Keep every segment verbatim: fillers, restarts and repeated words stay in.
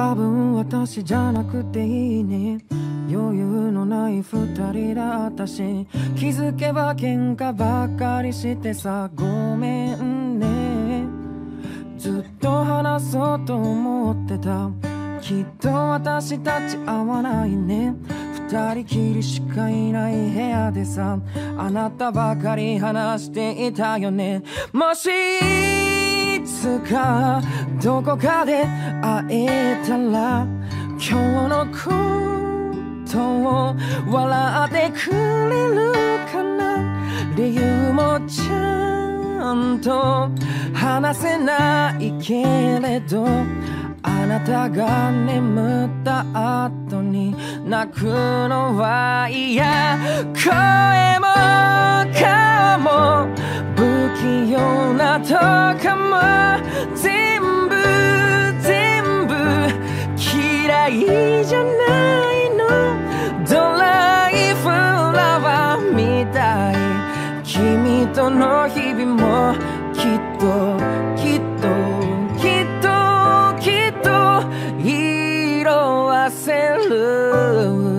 多分私じゃなくていいね、余裕のない二人だったし、気づけば喧嘩ばっかりしてさ、ごめんね。ずっと話そうと思ってた、きっと私たち合わないね。二人きりしかいない部屋でさ、あなたばかり話していたよね。もしいつかどこかで会えたら、今日のことを笑ってくれるかな。理由もちゃんと話せないけれど、あなたが眠った後に泣くのは嫌。声も顔も不器用なとかも全部全部嫌いじゃないの。ドライフラワーみたい、君との日々もきっときっときっと色あせる。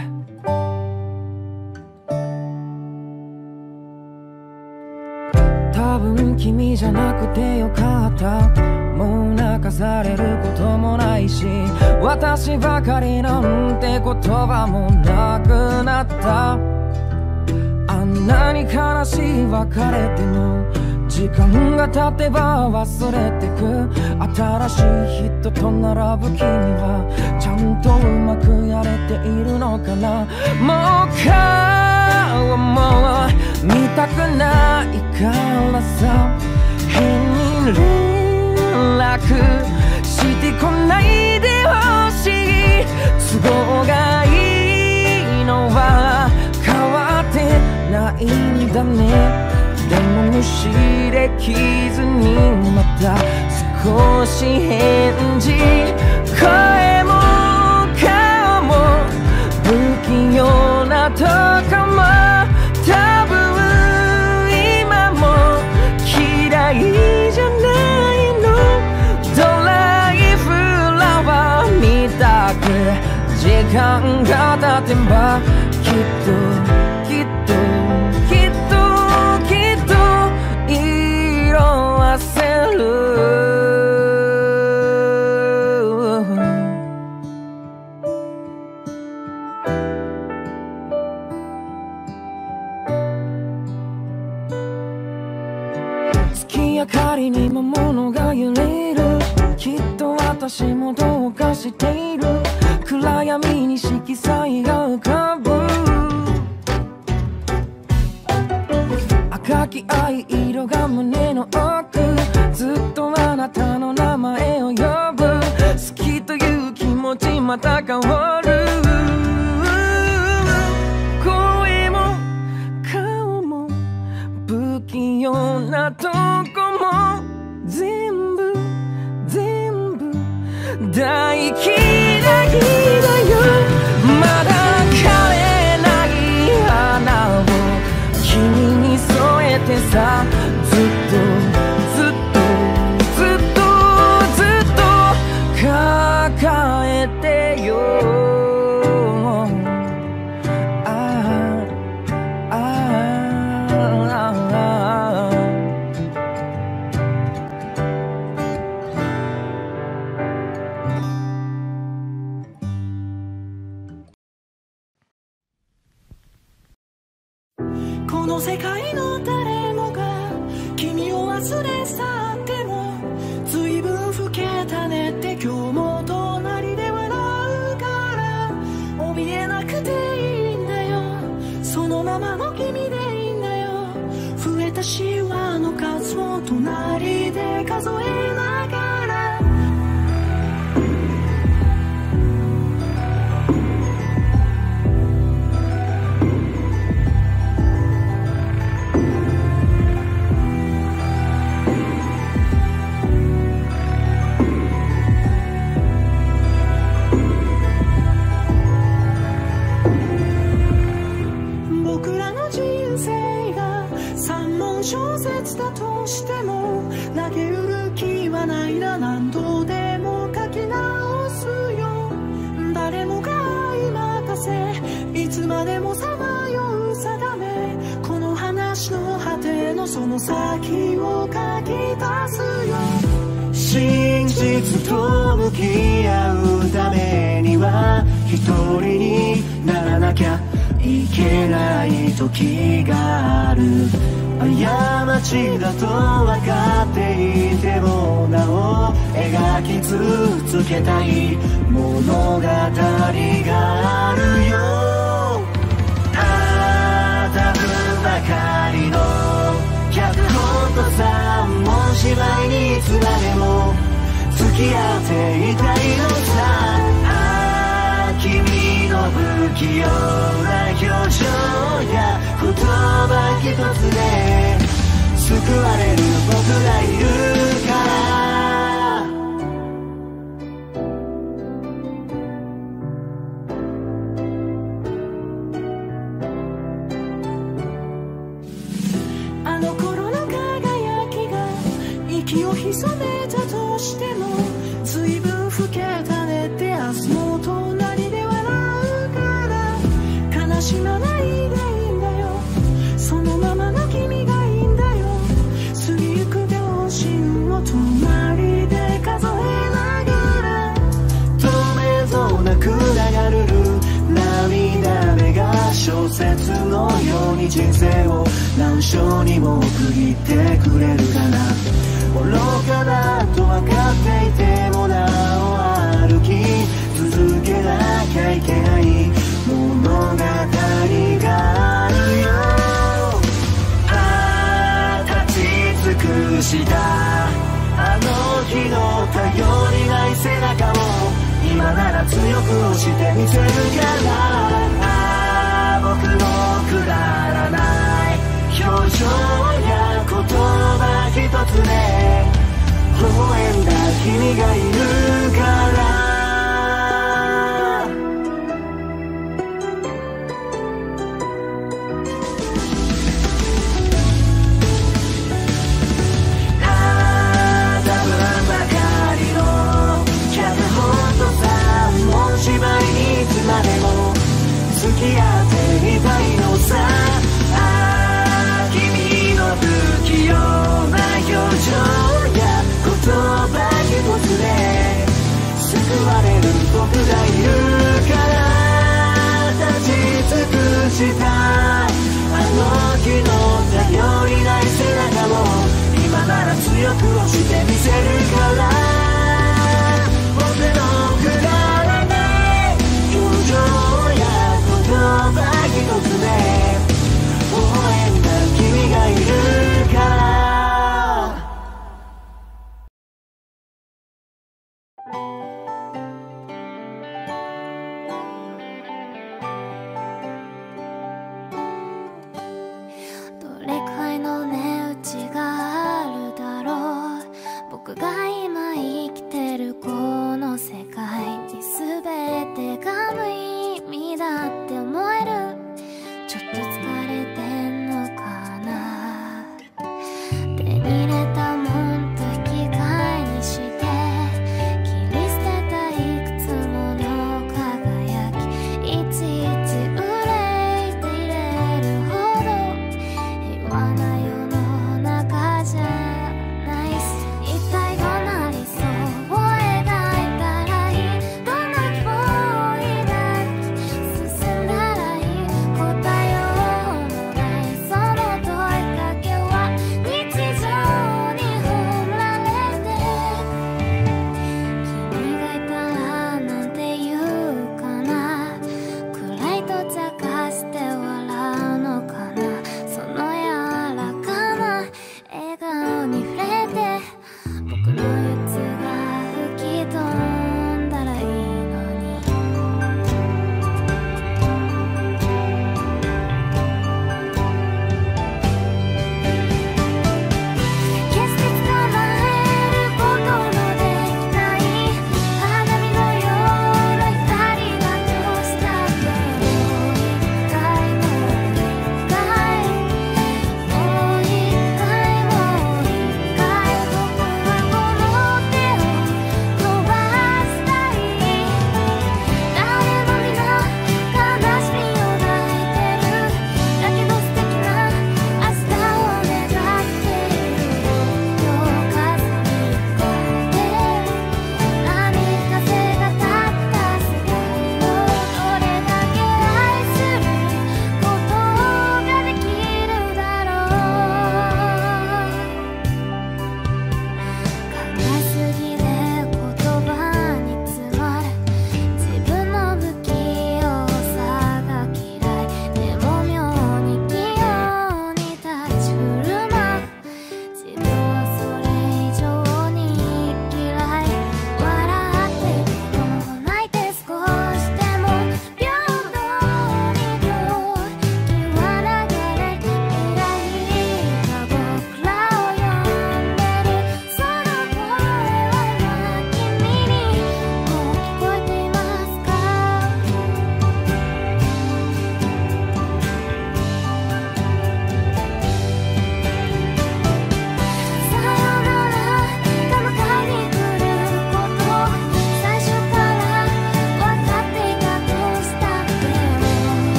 多分君じゃなくてよかった、もう泣かされることもないし、私ばかりなんて言葉もなくなった。あんなに悲しい別れても時間が経てば忘れてく。新しい人と並ぶ君はちゃんとうまくやれているのかな。もう顔も見たくないからさ、変に連絡してこないでほしい。都合がいいのは変わってないんだね。でも無視できずにまた少し返事。声も顔も不器用なとこも多分今も嫌いじゃないの。ドライフラワーみたく時間が経てばきっときっときっと色あせる。月明かりにも物が揺れる、きっと私もどうかしている。暗闇に色彩が浮かぶ、赤き愛色が胸の奥、ずっとあなたの名前を呼ぶ。好きという気持ちまた変わる。声も顔も不器用なとこも全部全部大嫌いだよ。まだ枯れない花を君に添えてさ、ずっとずっとずっとずっと抱えてよ。ああああこの世界の誰もが君を忘れ去っても、随分老けたねって今日も隣で笑うから、怯えなくていいんだよ、そのままの君でいいんだよ。増えたシワの数を隣で数えながら、小説だとしても投げ売る気はないな。何度でも書き直すまでもさまよう定め、この話の果てのその先を書き出すよ。真実と向き合うためには一人にならなきゃいけない時がある。過ちだと分かっていてもなお描き続けたい物語があるよ。たぶんばかりの脚本と三文芝居にいつまでも付き合っていたいのさ。ああ君の不器用な表情や言葉一つで救われる僕がいるから。あの頃の輝きが息を潜めたとしても随分老けたねって明日の隣で笑うから悲しまないでいいんだよ。そのままの君がいいんだよ。過ぎゆく秒針を隣で数えながら透明度なく流れる涙目が小説のように人生を何章にも区切ってくれるかな。愚かだと分かっていてもなお歩き続けなきゃいけない物語があるよ。ああ立ち尽くしたあの日の頼りない背中を今なら強く押してみせるから。ああ僕のくだらない表情や言葉一つで微笑んだ君がいるから。ああ多分ばかりの脚本と三文芝居にいつまでも付き合っていたいのさ。ああ君の不器用な表情や言葉一つで救われる僕がいるから。立ち尽くしたあの日の頼りない背中を今なら強く押してみせるから。僕のくだらない表情や言葉一つで微笑んだ君がいるから。 どれくらいの値打ちがあるだろう。僕が今言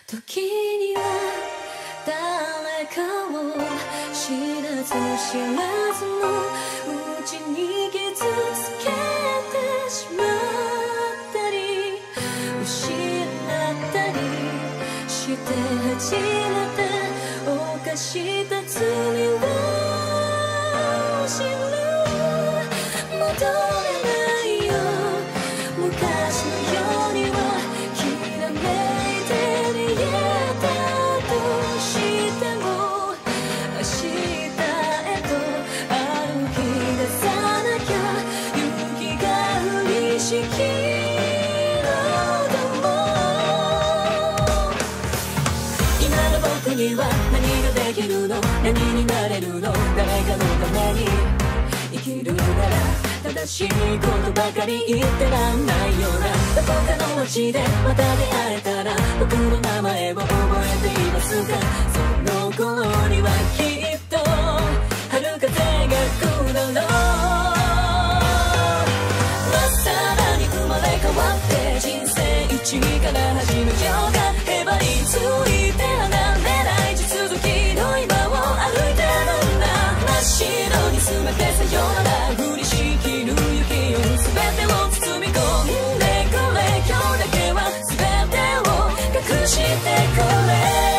時には誰かを知らず知らずのうちに傷つけてしまったり失ったりして初めて犯した罪を知る。戻れないよ昔のようにはきらめいて見えたとしても明日へと歩き出さなきゃ雪が降りしきるのも今の僕には何ができるの何になれるの誰かのために生きるなら正しいことばかり言ってらんないようなどこかの街でまた出会えたら僕の名前を覚えていますか。その頃にはきっと春風が来るだろう。まっさらに生まれ変わって人生一から始めようか。へばりついて離れない地続きの今を歩いてるんだ。真っ白に全てさよなら降りしきる雪を全てを包み込んでくれ。今日だけは全てを隠してくれ。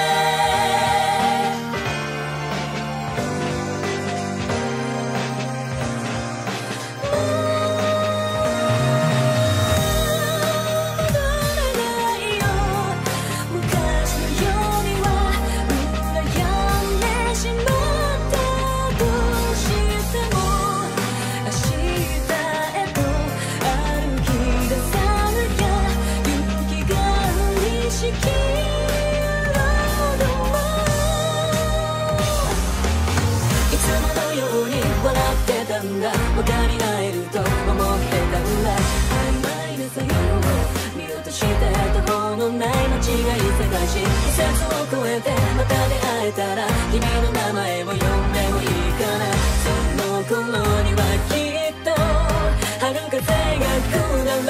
分かり合えると思ってたんだ。曖昧なさよを見落として途方のない間違い探し季節を越えてまた出会えたら君の名前を呼んでもいいかな。その頃にはきっと春風が来るだろう。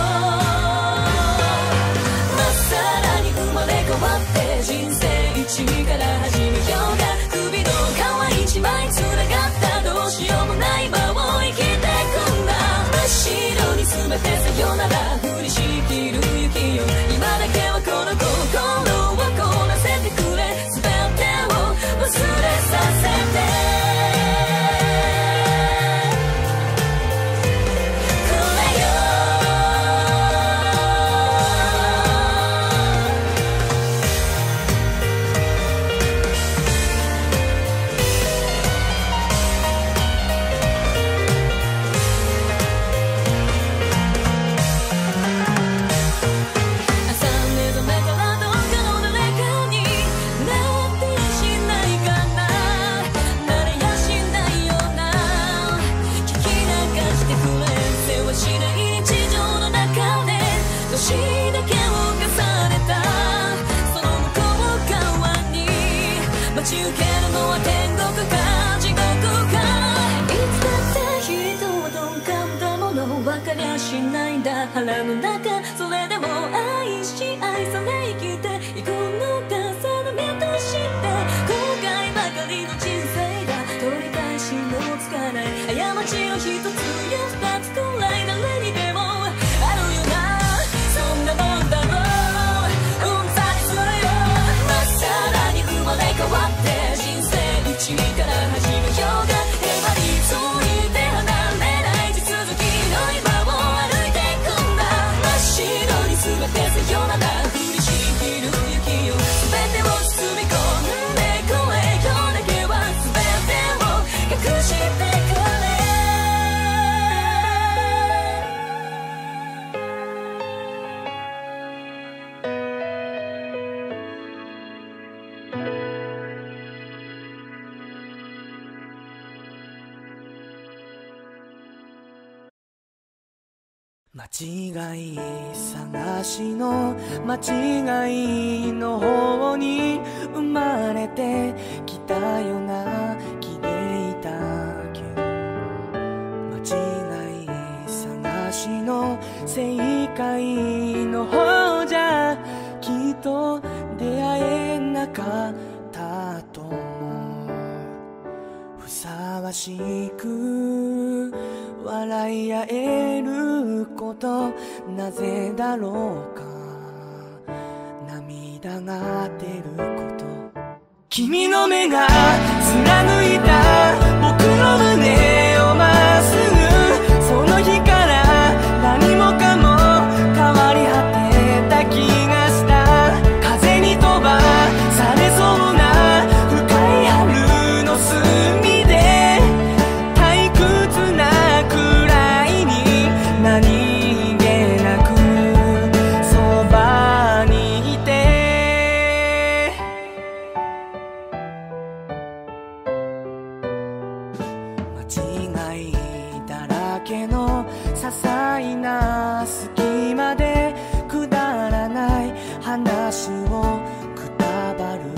まっさらに生まれ変わって人生一から始めようか。首の皮一枚つながったどうしようもない今を生きてくんだ。真っ白に全てさよなら降りしきる雪よ今だけはこの心を凍らせてくれ。全てを忘れさせて待ち受けるのは天国か地獄か。いつだって人は鈍感だもの分かりゃしないんだ腹の中。それでも愛し愛され生きていくのか定めとして後悔ばかりの人生だ取り返しのつかない過ちを一つや二つくらい誰にでもあるよな。そんなもんだろううんざりするよ。まっさらに生まれ変わって人生一から始めようが。へばりついて離れない地続きの今を歩いてくんだ。真っ白に全てさよなら降りしきる雪よ全てを包み込んでくれ。今日だけは全てを隠してくれ。 間違い探しの間違いの方に生まれてきたような気でいたけど間違い探しの正解の方じゃきっと出会えなかったともふさわしく笑い合えること、なぜだろうか涙が出ること。君の目が貫いた僕の胸をまっすぐ、その日から何もかも変わり果てた気がした。風に飛ばされそうな深い春の隅で退屈なくらいに何気なくそばにいて、間違いだらけの些細な隙間でくだらない話をくたばる。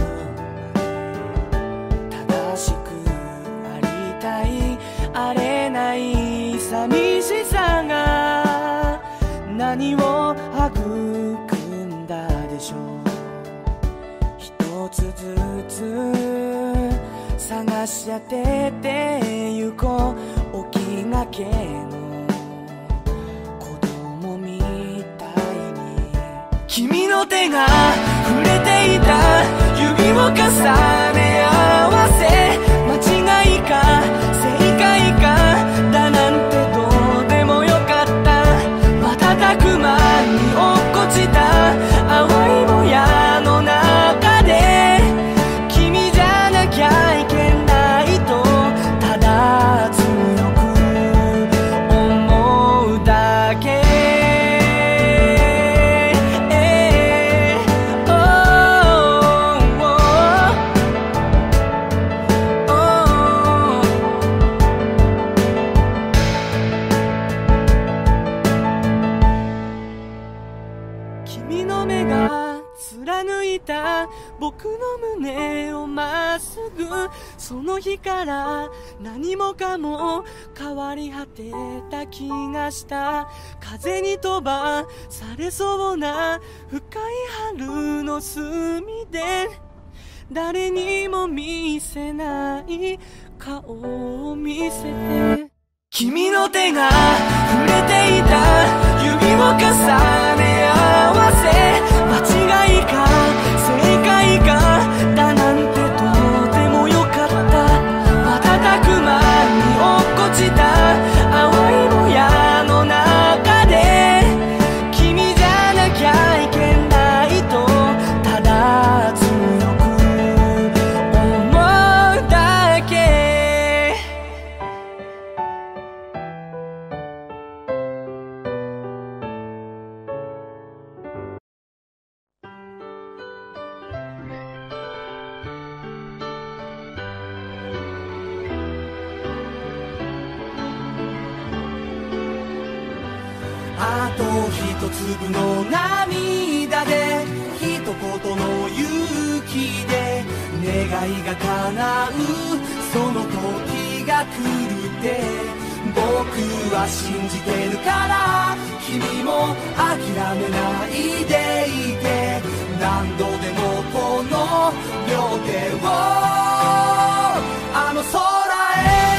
正しくありたいあれない寂しさが何を育んだでしょう。一つずつ探し当ててゆこう、起きがけの子供みたいに。君の手が触れていた指を重ね合わせ、間違いか正解かだなんてどうでもよかった。瞬く間に落っこちた淡いもやの中で君じゃなきゃいけないとただ強く思うだけ。君の目が貫いた僕の胸をまっすぐ、その日から何もかも変わり果てた気がした。風に飛ばされそうな深い春の隅で誰にも見せない顔を見せて、君の手が触れていた指を重ね合わせ、間違いか正解かだなんてどうでもよかった。瞬く間に落っこちた淡いもやの中で君じゃなきゃいけないとただ強く思うだけ。あと一粒の涙で一言の勇気で願いが叶う、その時が来るって僕は信じてるから、君も諦めないでいて、何度でもこの両手をあの空へ。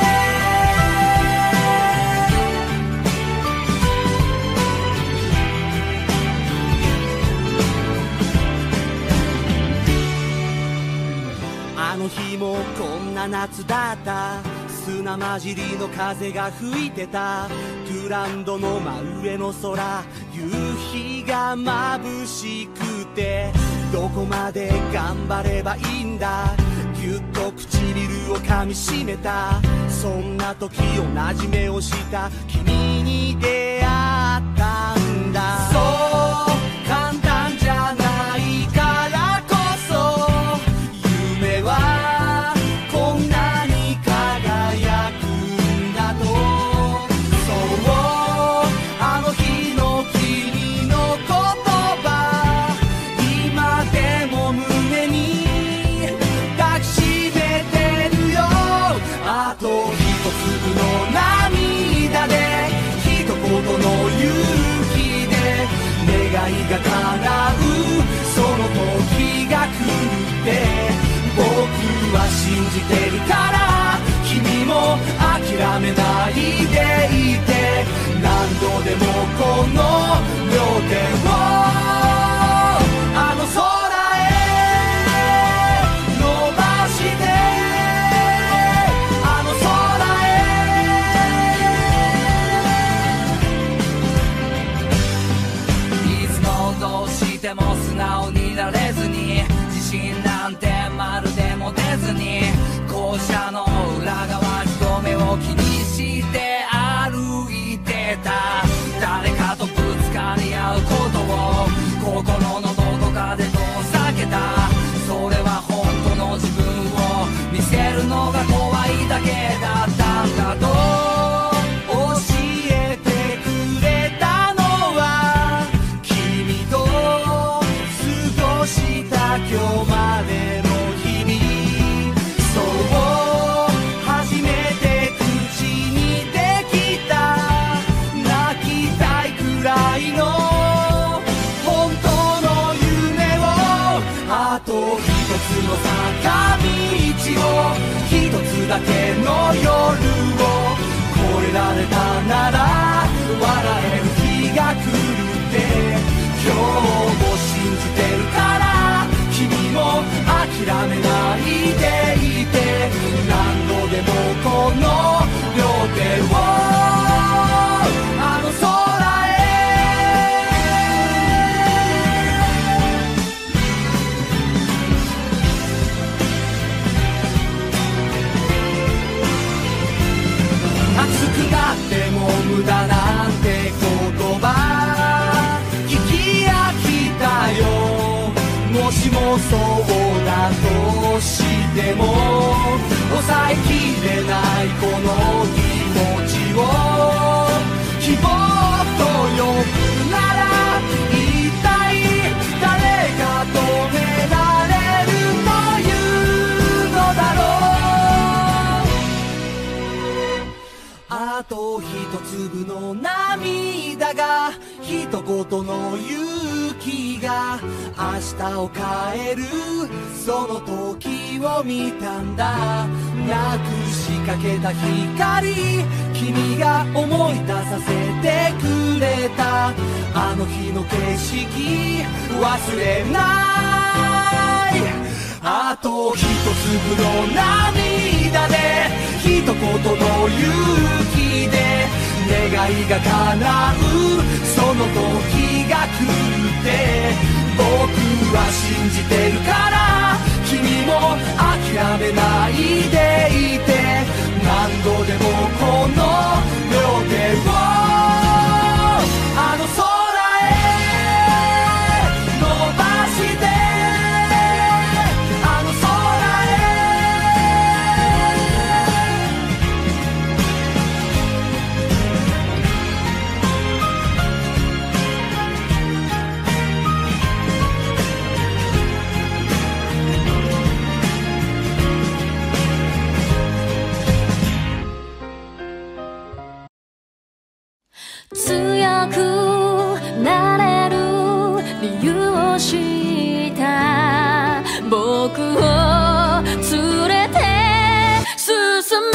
あの日もこんな夏だった。砂混じりの風が吹いてた。グランドの真上の空、夕日が眩しくて、どこまで頑張ればいいんだ。ぎゅっと唇を噛みしめた。そんな時同じ目をした君に出会ったんだ。そう簡単じゃないからこそ夢はこんなに輝くんだと。そうあの日の君の言葉、今でも胸に抱きしめてるよ。あと一粒の涙で一言の勇気で願いが叶う。そ信じてるから君も諦めないでいて、何度でもこの両手をあの空へ伸ばして、あの空へいつもどうしても素直になれずに、自信なんてまるで持てずに、校舎の裏側人目を気にして歩いてた。誰かとぶつかり合うことを心のどこかで遠ざけた。それは本当の自分を見せるのが怖いだけだったんだと教えてくれたのは、君と過ごした今日までの日々。そう初めて口にできた、泣きたいくらいの本当の夢を、あと一つの坂道を、一つだけの夜を越えられたなら笑える日が来るって、今日も信じてるから君も諦めないでいて、何度でもこの両手をあの空へ。熱くなっても無駄なんて言葉聞き飽きたよ。もしもそうだとしても抑えきれないこの気持ちを、希望と呼ぶなら一体誰が止められるというのだろう。あと一粒の涙が一言の勇気が明日を変える、その時を見たんだ。なくしかけた光、君が思い出させてくれたあの日の景色忘れない。あと一粒の涙で一言の勇気で願いが叶う、その時が来るって、僕は信じてるから君も諦めないでいて、何度でもこの両手をあの空へ伸ばして、あの空強くなれる理由を知った僕を連れて進め、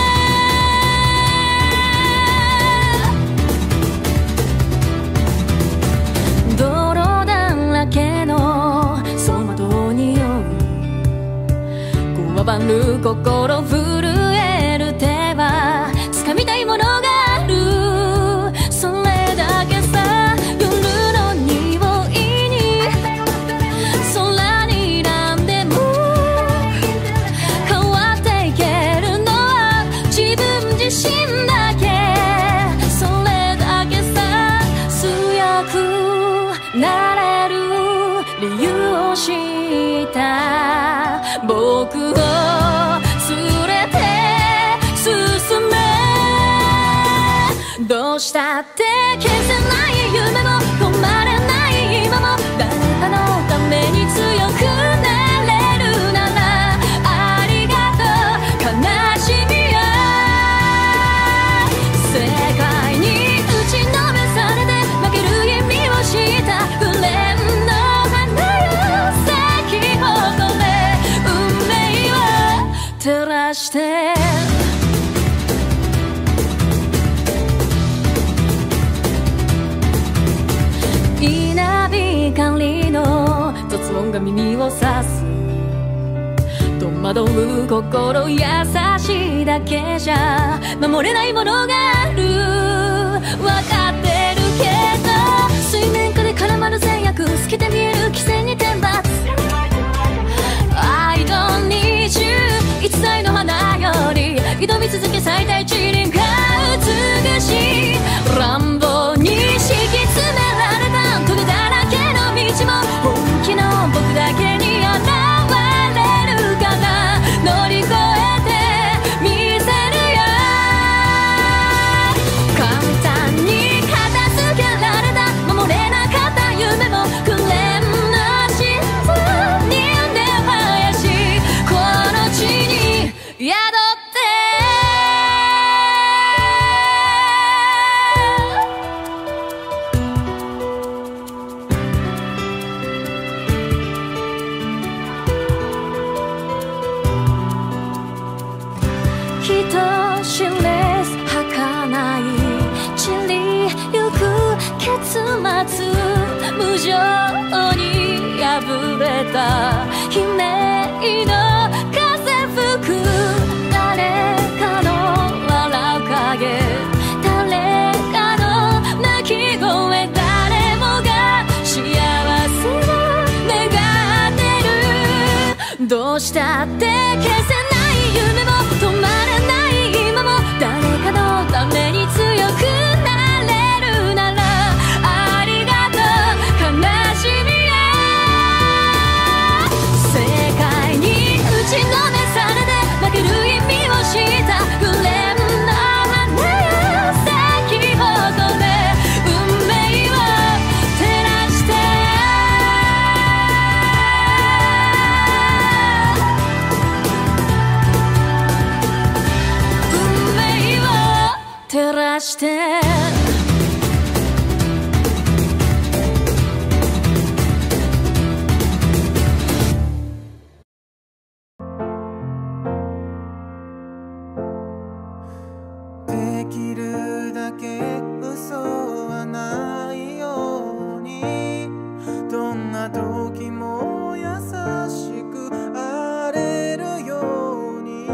泥だらけの走馬灯に酔う、こわばる心震える手は掴みたいものがある。それだけさ、夜の匂いに空に何でも変わっていけるのは自分自身だけ。それだけさ、強くなれる理由を知った僕を連れて進め、どうしたって消せない夢も止まれない今も、誰かのために強くなれるならありがとう悲しみや世界に打ちのめされて負ける意味を知ったフレンド花よ咲き誇れ、運命は音が耳を刺す。戸惑う心優しいだけじゃ守れないものがある。わかってるけど水面下で絡まる善悪透けて見える規制に天罰。 I don't need you 一歳の花より挑み続け最大一輪が美しい。乱暴に敷き詰められたトゲだらけの道も本気の僕だけに現れるかな。乗り越えてみせるよ。簡単に片付けられた守れなかった夢もクレームの沈に根生やしこの地に宿って人知れず儚い散りゆく結末。無情に破れた悲鳴の風吹く。誰かの笑う影誰かの泣き声誰もが幸せを願ってる。どうしたって消せない夢も止まらない今も誰かのために強くなれるならありがとう悲しみへ。世界に打ちのめされて負ける意味を知ったフレームの花や咲き誇れ運命を照らして運命を照らしてできるだけ嘘はないようにどんな時も優しくあれるように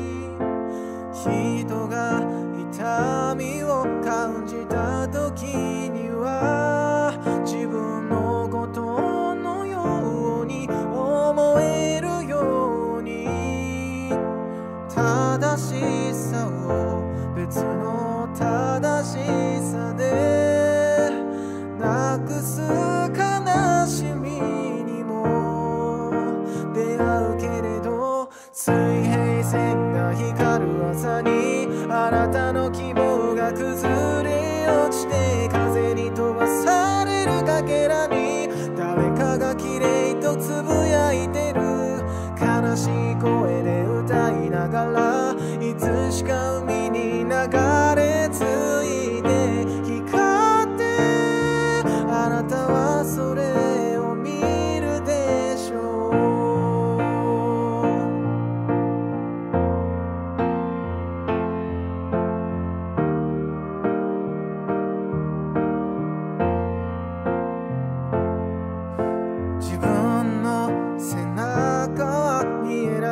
人が痛みを感じた時には自分のことのように思えるように正しさを別の正しさでなくす悲しみにも出会うけれど水平線が光る朝にあなたの希望が崩れ落ちて風に飛ばされるかけらに誰かが綺麗とつぶやいてる。悲しい声で歌いながらいつしか海に流れ着いて光ってあなたはそれを見るでしょう。自分の背中は見え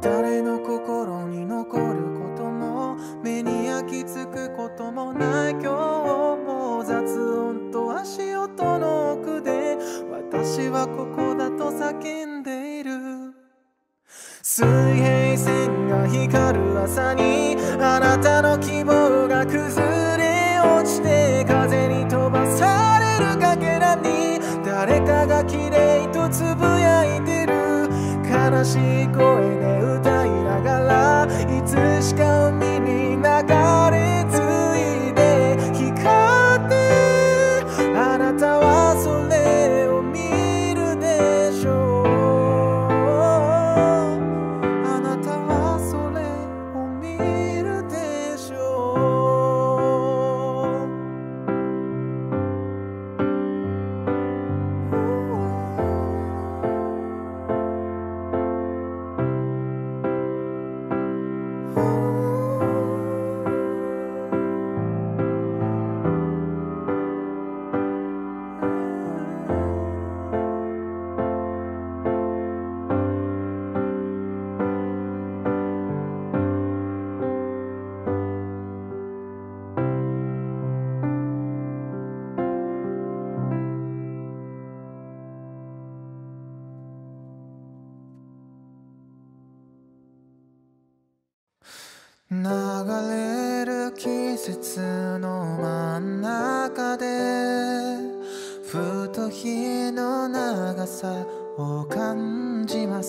誰の心に残ることも目に焼き付くこともない今日も雑音と足音の奥で私はここだと叫んでいる。水平線が光る朝にあなたの希望が崩れ落ちて風に飛ばされるかけらに誰かが綺麗とつぶやいてる。悲しい声で歌いながらいつしか海に流れ着いて光ってあなたはそれを見るでしょう。あなたはそれを見るでしょう。流れる季節の真ん中でふと日の長さを感じます。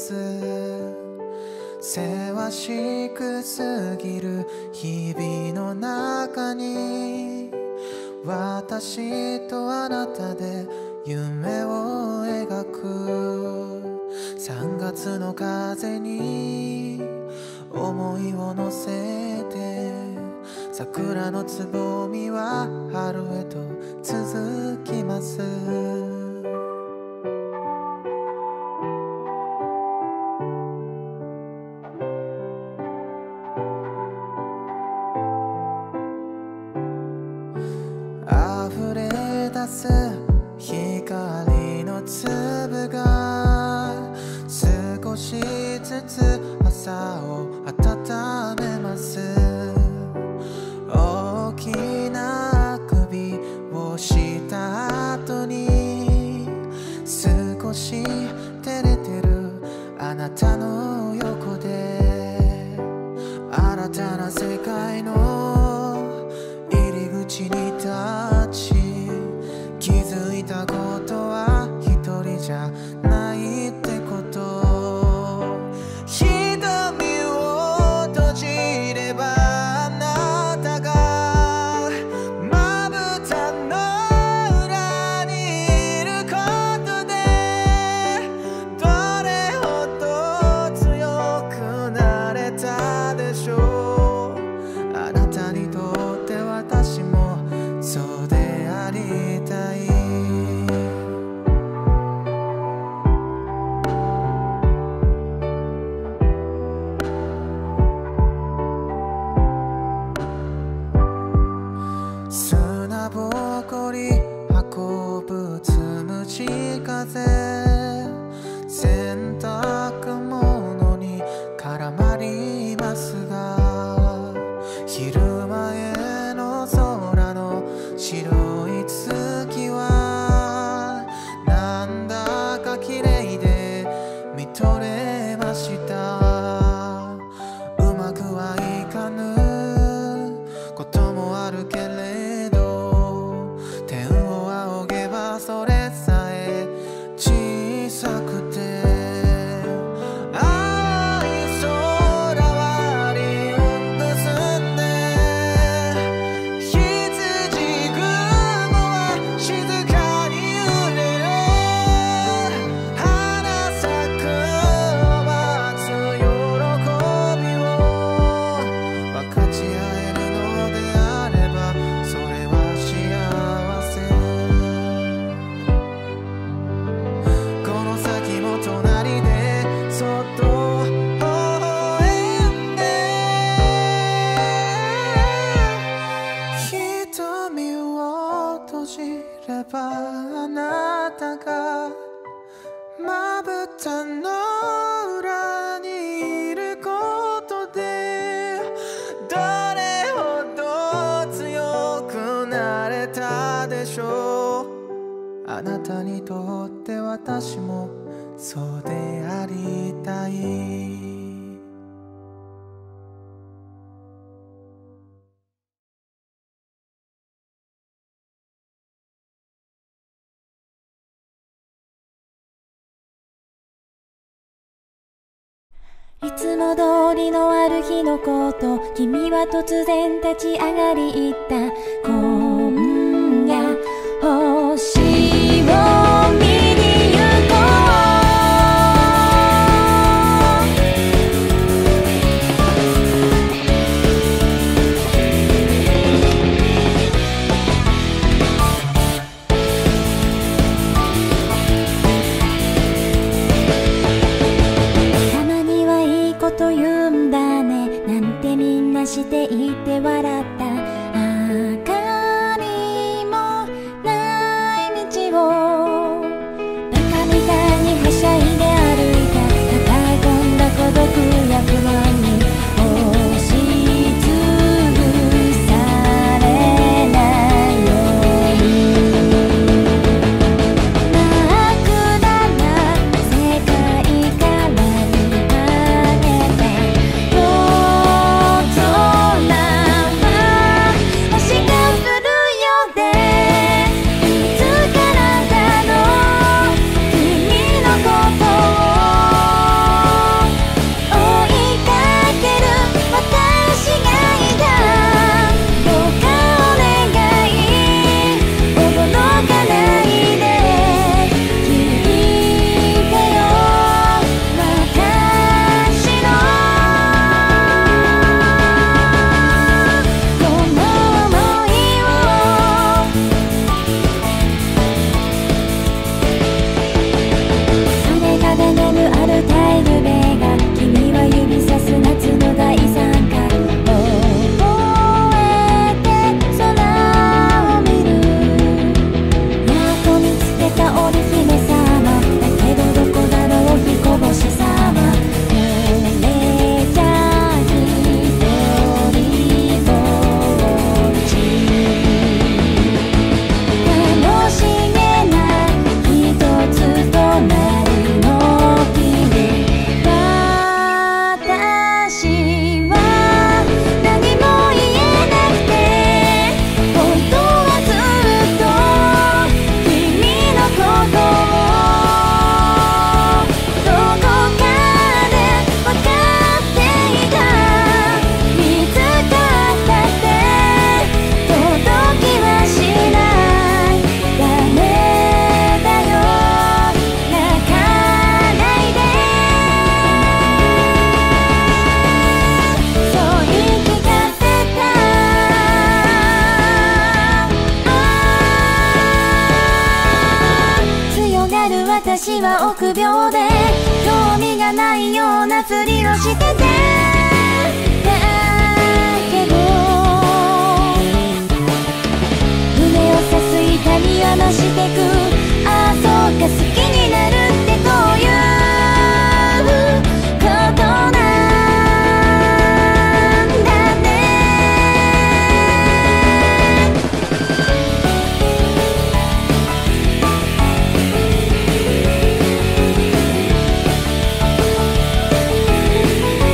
せわしく過ぎる日々の中に私とあなたで夢を描く。さんがつの風に思いを乗せて桜のつぼみは春へと続きます。溢れ出す光の粒が少しずつ朝を温めます。大きなあくびをした後に少し照れてるあなたの横で新たな世界の入り口に立ち気づいたことは一人じゃないってこと。砂ぼこり運ぶつむじ風洗濯物に絡まりますが昼前の空の白い月はなんだか綺麗で見とれました。うまくはいかぬこともあるけれど天を仰げばそれさえ小さくて愛想しょう。あなたにとって私もそうでありたい。 いつも通りのある日のこと、君は突然立ち上がり言った。今夜星を見に行ここと言うんだねなんてみんなしていて笑った。明かりもない道をバカみたいにはしゃいで歩いた。抱え込んだ孤独や不安に押しつぶされないように真っ暗な世界から私は臆病で興味がないようなふりをしててだけど胸を刺す痛みは増してく。ああそうか好きになるってこういうことなんだね。「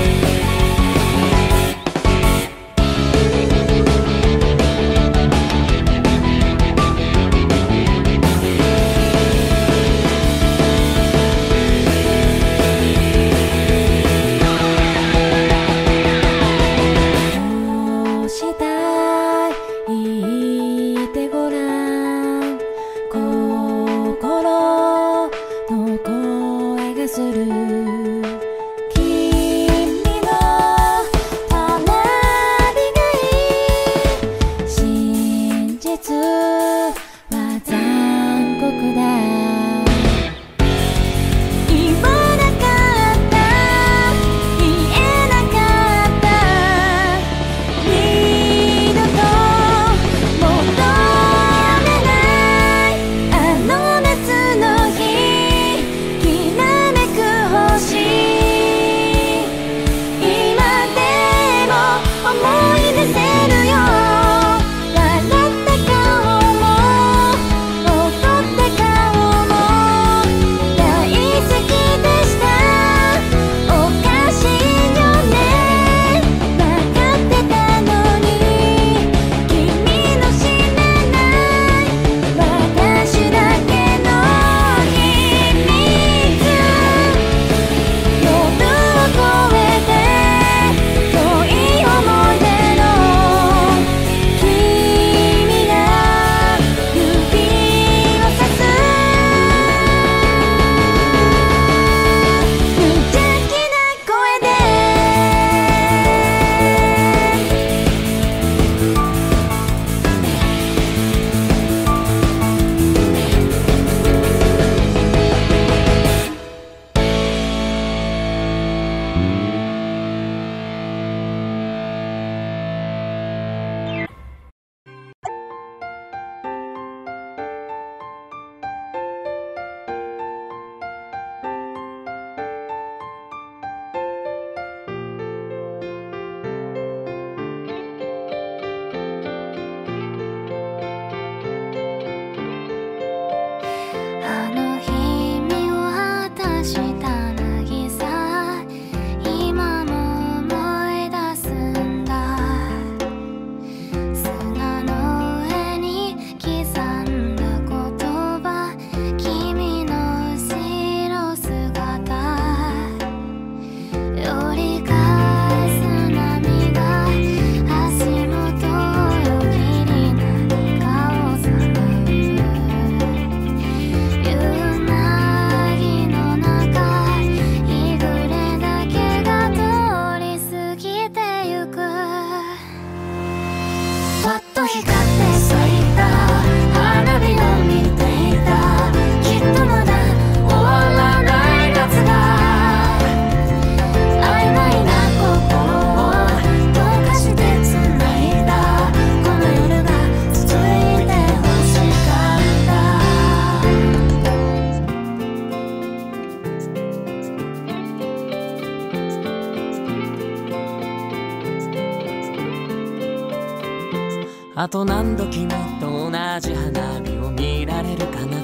あと何度君と同じ花火を見られるかなって、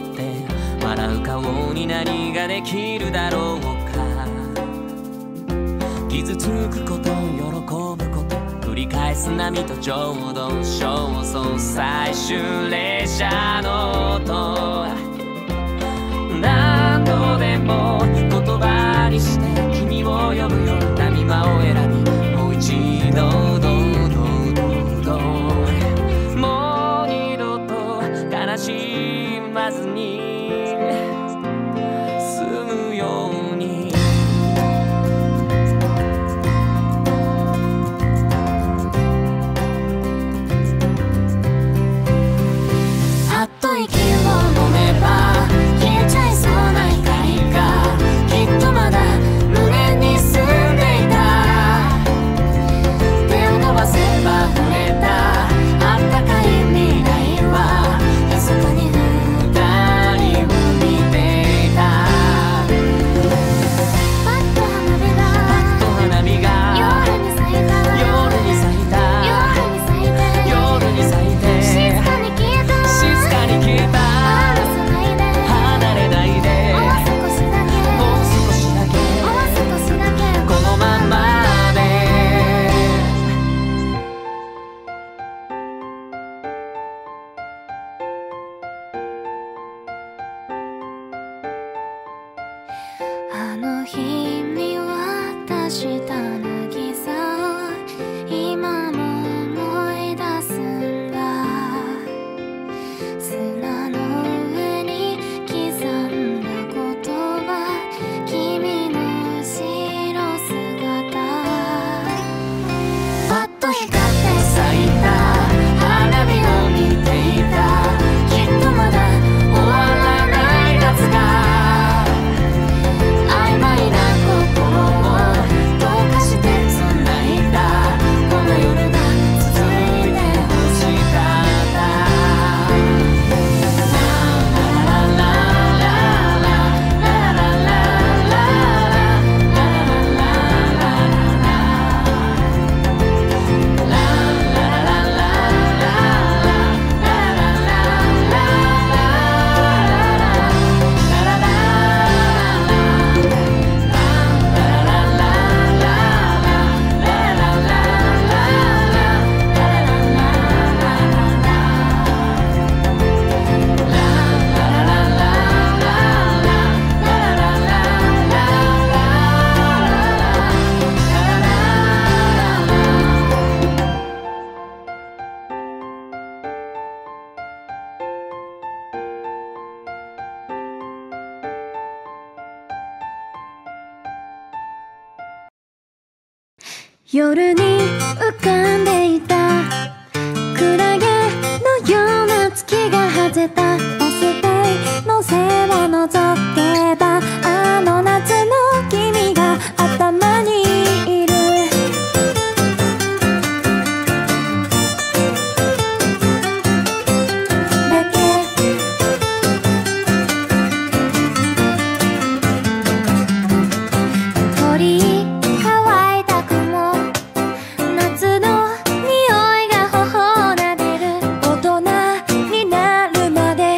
笑う顔に何ができるだろうか。傷つくこと喜ぶこと繰り返す波とちょうど焦燥最終列車の音、何度でも言葉にして君を呼ぶよ。波間を選びもう一度どうどうどうどう、もう二度と悲しまずに済むように。あっと息を飲めば消えちゃいそうな光がきっとまだ胸に住んでいた。手を伸ばせば触れたあったかい未来は密かに二人を見ていた。パッと花火がパッと花火が夜に咲いた夜に咲いた夜に咲いて静かに消えた静かに消えた。離れないでもう少しだけもう少しだけもう少しだけこのままで。あの日に渡した渚を今も思い出すんだ。砂の上に刻んだ言葉、君の後ろ姿。パッと光って咲いた花火を見ていた。きっとまだ終わらない夏が曖昧な心を溶かして繋いだ。この夜が続いて欲しかった。夜に浮かんでいたクラゲのような月が果てた。バス停の背を覗けばあの夏の君が頭にいる。だけ鳥乾いた雲夏の匂いが頬を撫でる。大人になるまで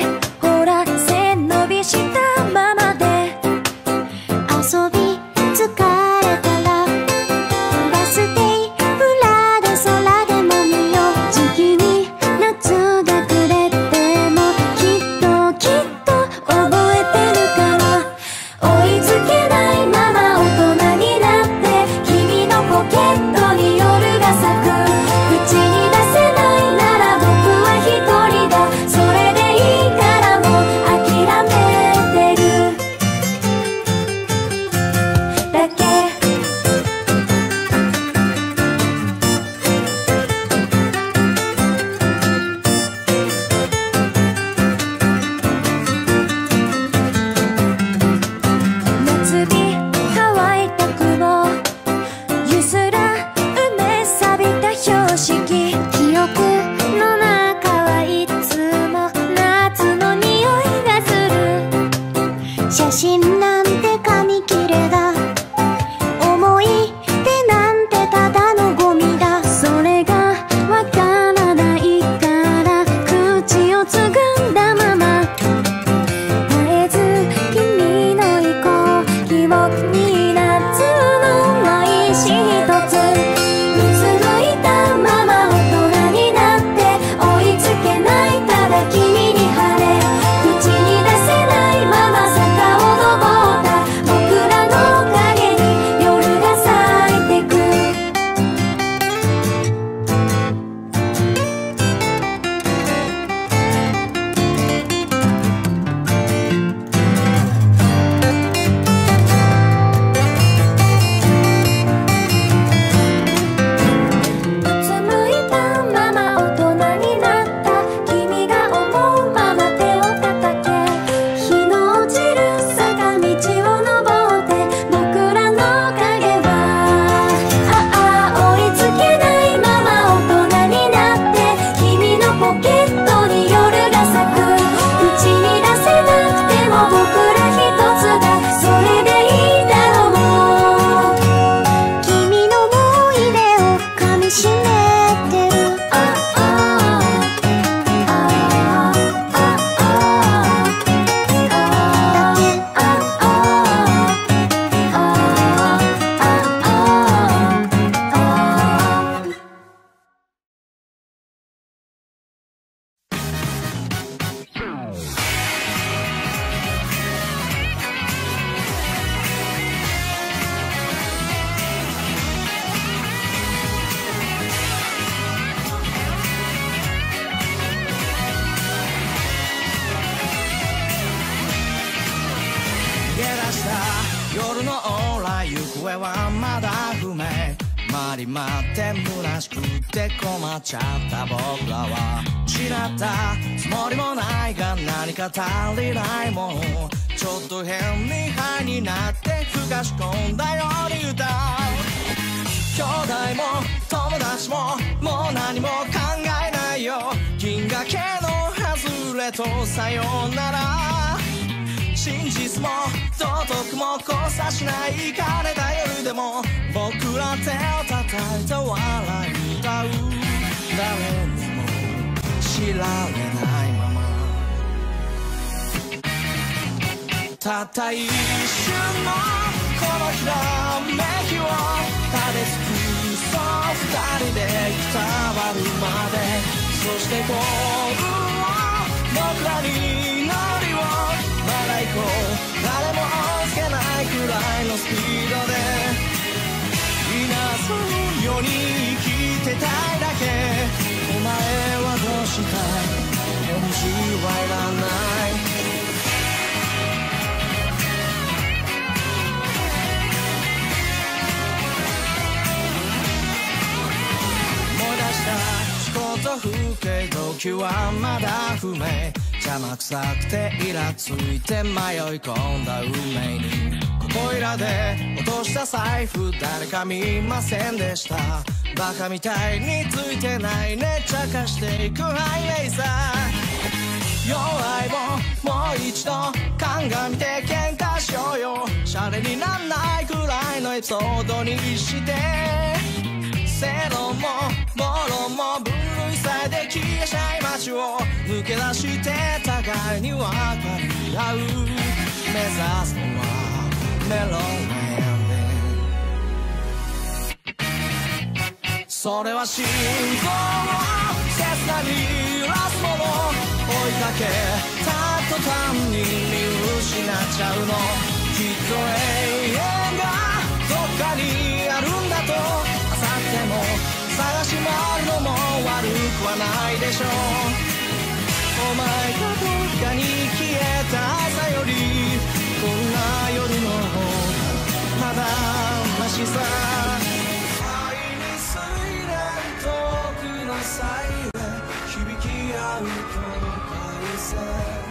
り待って虚しくて困っちゃった僕らは違ったつもりもないが何か足りないものちょっと変にハイになってふかし込んだように歌う兄弟も友達ももう何も考えないよ銀河系の外れとさよなら真実も道徳も交差しない枯れた夜でも僕ら手を叩いて笑い歌う誰にも知られないままたった一瞬のこのひらめきを食べ尽くそう二人で伝わるまでそして幸運を僕らに祈りをまだ行こう誰も追いつけないくらいのスピードで稲そうように生きてたいだけお前はどうした返事はいらない思考と風景動機はまだ不明邪魔くさくてイラついて迷い込んだ運命にここいらで落とした財布誰か見ませんでしたバカみたいについてないね茶化していくハイウェイさ弱いももう一度鑑みて喧嘩しようよシャレになんないくらいのエピソードにして正論も暴論も分類されて消えちゃい街を抜け出して互いに分かり合う目指すのはメロンランドそれは心臓を切なに揺らすもの追いかけた途端に見失っちゃうのきっと永遠がどっかにあるんだとでも探し回るのも悪くはないでしょうお前がどっかに消えた朝よりこんな夜の方がまだマシさ愛に睡蓮遠くのサイレン響き合う境界線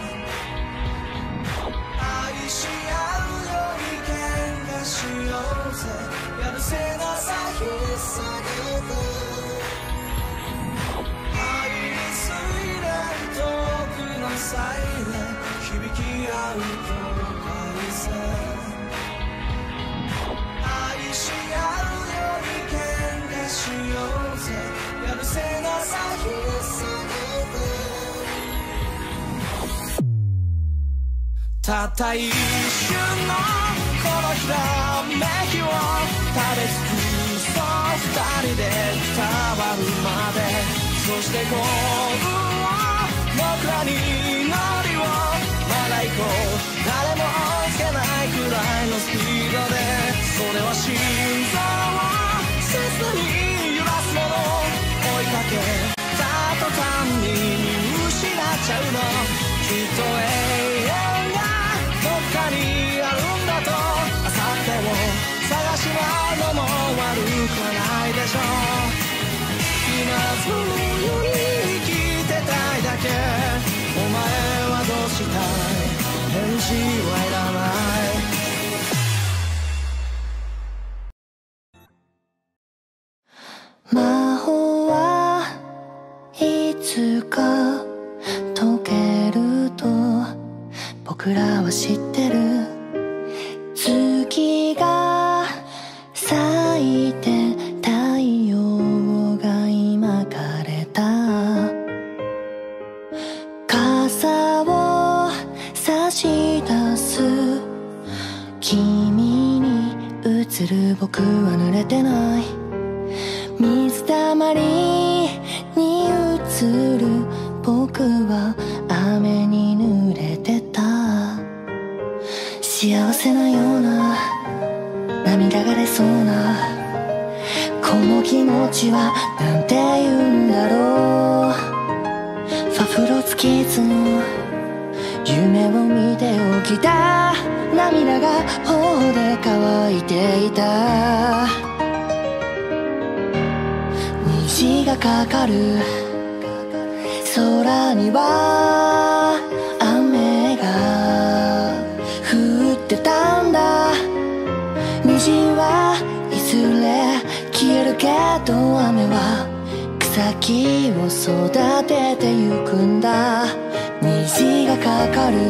愛し合うより喧嘩しようぜやるせなさ引っ提げて愛に睡蓮遠くのサイレン響き合う境界線愛し合うより喧嘩しようぜやるせなさ引っ提げてたった一瞬のこのひらめきを食べ尽くそう二人で伝わるまでそして幸運を僕らに祈りをまだ行こう誰も追いつけないくらいのスピードでそれは心臓を切に揺らすもの追いかけた途端に見失っちゃうのきっと永遠がどっかにあるんだと明後日を探し回るのも悪くはないでしょう今そうより生きてたいだけお前はどうしたい返事はいらない魔法はいつか解けると僕らは知ってる月が咲いて太陽が今枯れた傘を差し出す君に映る僕は濡れてない水たまりに映る僕は雨に濡れてた幸せなような涙が出そうなこの気持ちはなんて言うんだろうファフロツキーズの夢を見て起きた涙が頬で乾いていたかかる空には雨が降ってたんだ。虹はいずれ消えるけど雨は草木を育ててゆくんだ。虹がかかる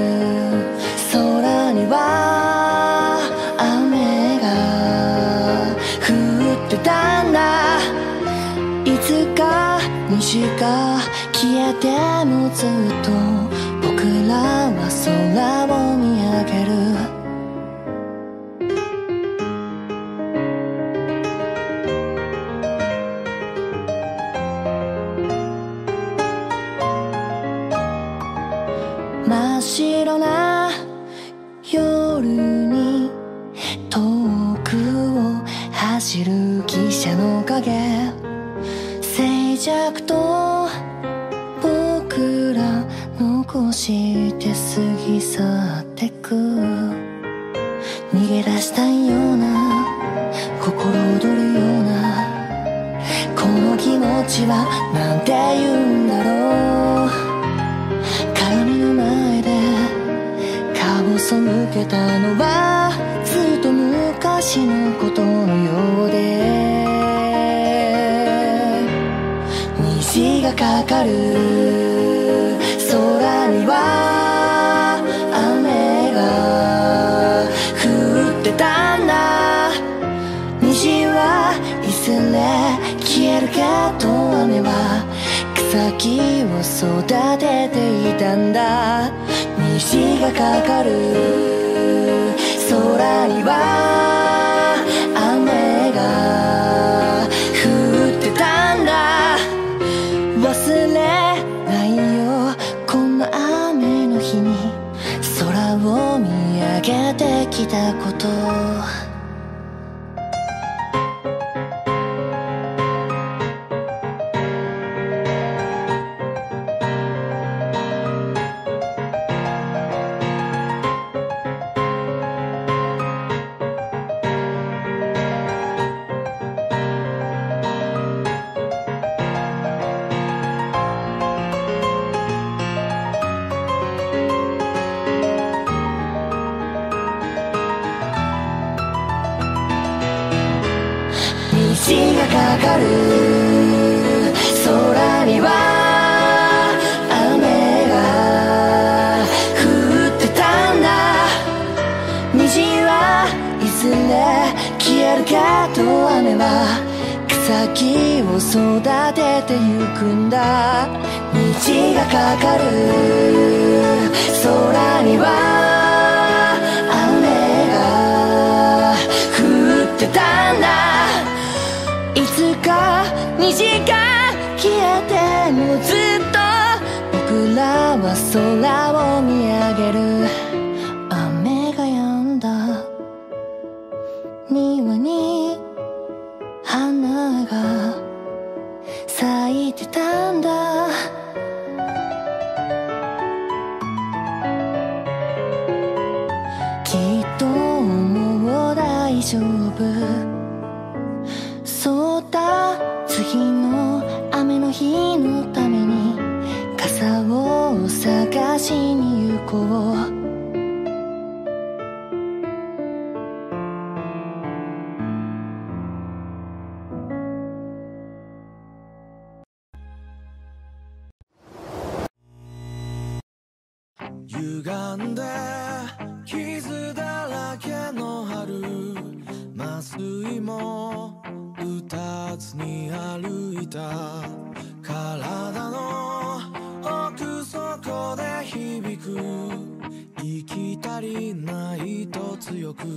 空には雨が降ってたんだ。いつか虹が消えてもずっと僕らは空を見上げる。真っ白な夜に遠くを走る汽車の影、静寂と僕ら残して過ぎ去ってく。逃げ出したいような心躍るようなこの気持ちはなんて言うんだろう。鏡の前で顔背けたのはずっと昔のことのようで、虹がかかる空には雨が降ってたんだ。虹はいずれ消えるけど雨は草木を育てていたんだ。虹がかかる空には雨が降ってたんだ。忘れないよこんな雨の日に空を見上げてきたこと。虹がかかる空には雨が降ってたんだ。虹はいずれ消えるけど雨は草木を育ててゆくんだ。虹がかかる空には雨が降ってたんだ。いつか虹が消えてもずっと僕らは空を見上げる。雨が止んだ庭に花が咲いてたんだ。きっともう大丈夫、そうだ次の雨の日のために傘を探しに行こう。 歪んで傷だらけの春、麻酔も打たずに歩いた。体の奥底で響く息足りないと強く、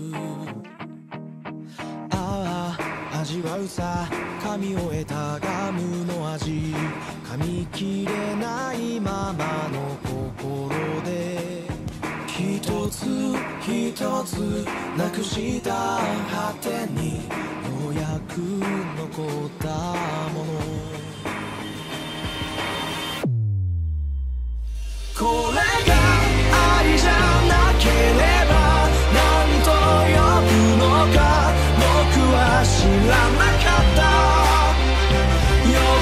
ああ味わうさ噛み終えたガムの味、噛み切れないままの心で一つ一つなくした果てにようやく残ったもの、これが愛じゃなければ何と呼ぶのか僕は知らなかった。夜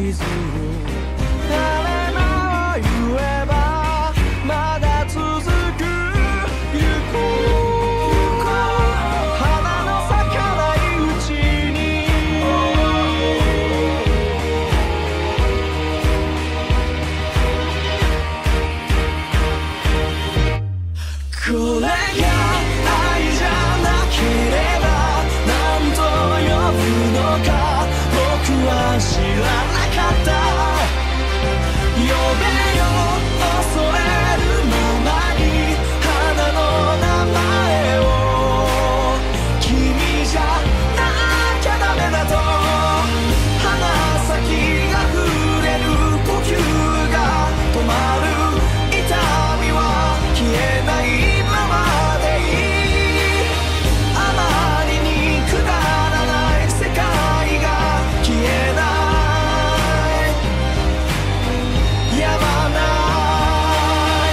傷を誰も言えばまだ続く行こう花の咲かないうちにこれが愛じゃなければ何と呼ぶのか僕は知らなかった呼べよ恐れるままに花の名前を君じゃなきゃダメだと鼻先が触れる呼吸が止まる痛みは消えないままでいいあまりにくだらない世界が消えないやまない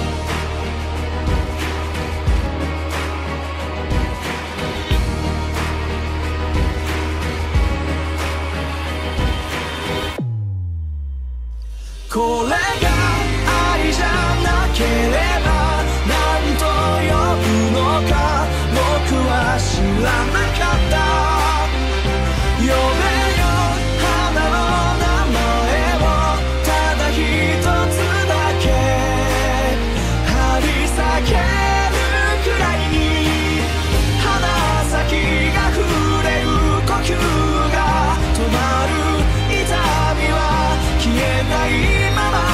これが愛じゃなければ何と呼ぶのか僕は知らなかった呼べよ花の名前をただ一つだけ張り裂けるくらいに鼻先が触れる呼吸が止まる痛みは消えないまま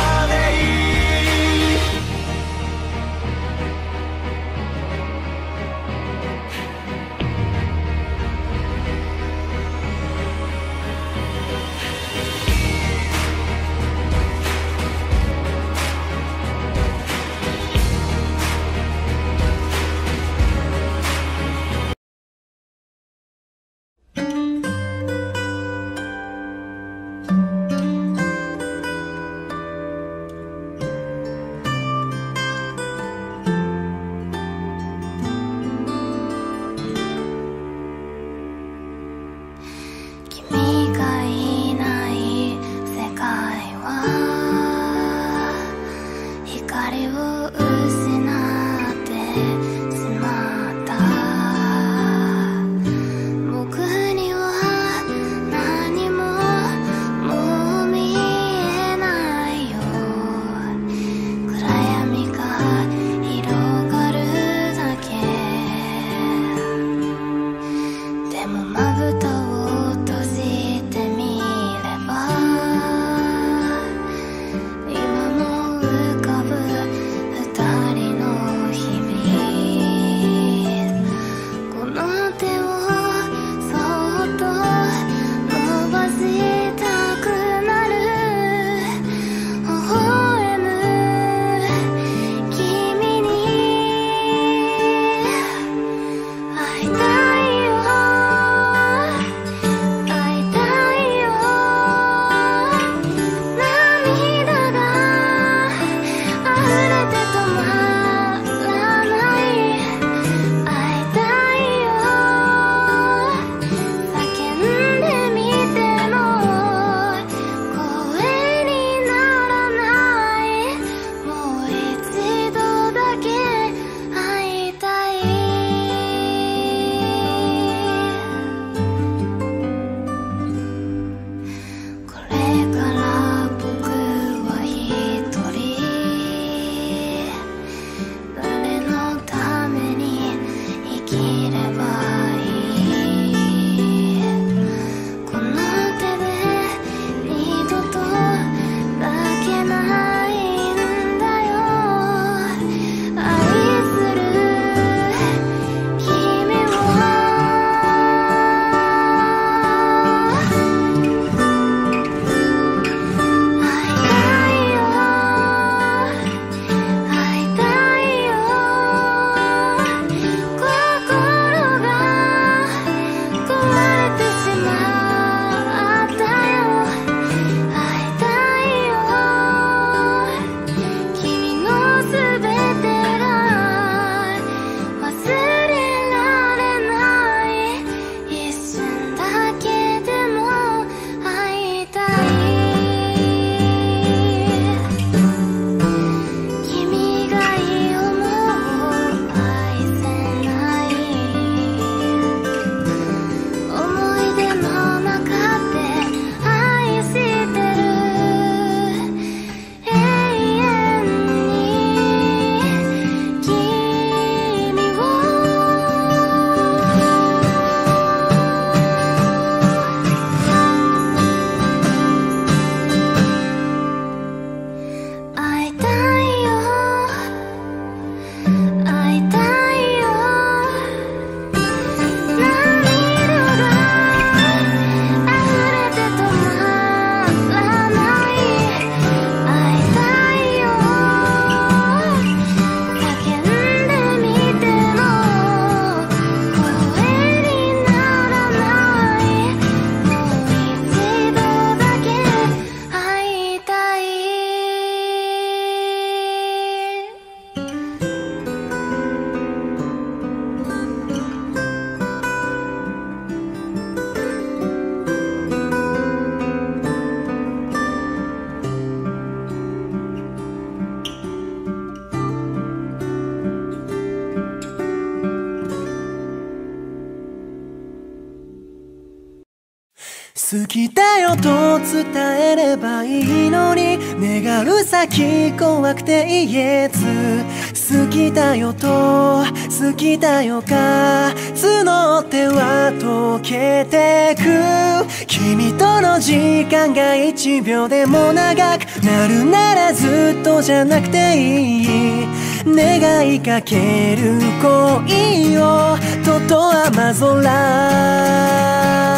好きだよと伝えればいいのに、願う先怖くて言えず、好きだよと好きだよが募っては溶けてく、君との時間が一秒でも長くなるならずっとじゃなくていい、願いかける恋をとと雨空。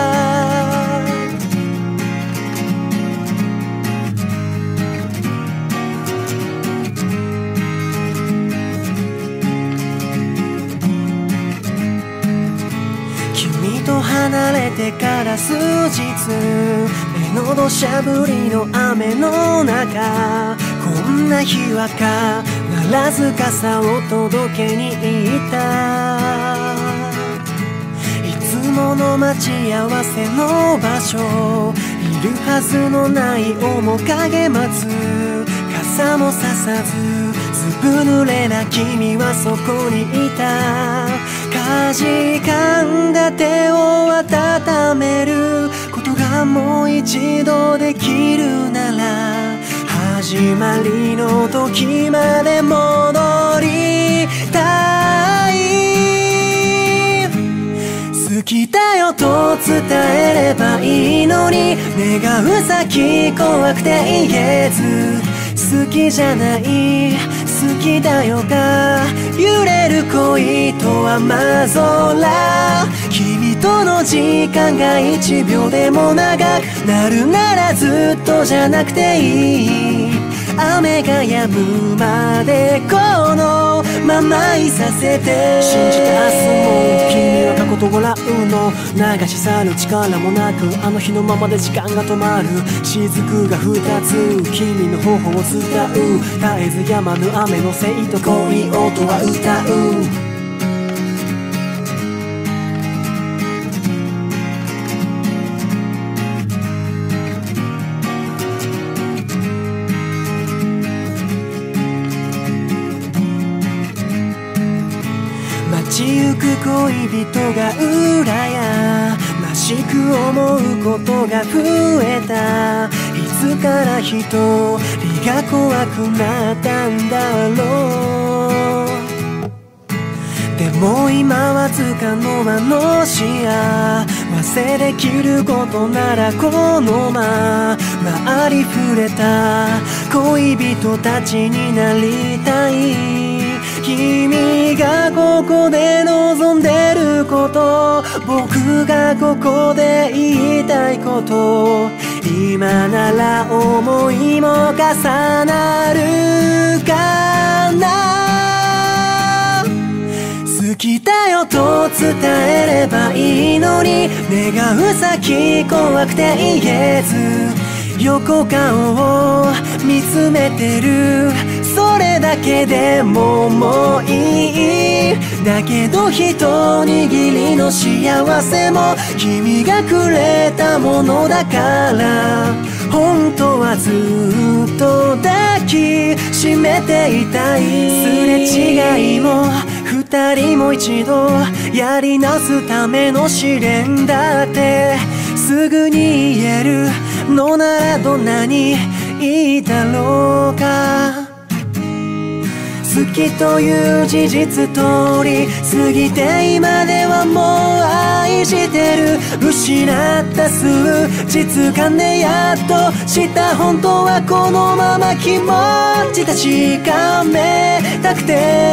離れてから数日、目の土砂降りの雨の中、こんな日は必ず傘を届けに行った。いつもの待ち合わせの場所、いるはずのない面影待つ、傘もささずずぶ濡れな君はそこにいた。かじかんだ手を温めることがもう一度できるなら、始まりの時まで戻りたい。好きだよと伝えればいいのに、願う先怖くて言えず、好きじゃない好きだよが揺れる恋と雨空、君との時間が一秒でも長くなるならずっとじゃなくていい、雨が止むまでこのままいさせて。信じた明日も君は過去とごらうの流し去る力もなく、あの日のままで時間が止まる。雫が二つ君の頬を伝う、絶えず止まぬ雨のせいと恋音は歌う。街行く恋人が羨ましく思うことが増えた。いつから一人が怖くなったんだろう。でも今はつかの間の幸せできることならこのままありふれた恋人たちになりたい。君がここで望んでること、僕がここで言いたいこと、今なら思いも重なるかな。好きだよと伝えればいいのに、願う先怖くて言えず、横顔を見つめてる、それだけでももういい。だけど一握りの幸せも君がくれたものだから、本当はずっと抱きしめていたい。すれ違いも二人も一度やりなすための試練だってすぐに言えるのならどんなにいいだろうか。好きという事実通り過ぎて今ではもう愛してる。失った数日間でやっと知った本当はこのまま気持ち確かめたくて。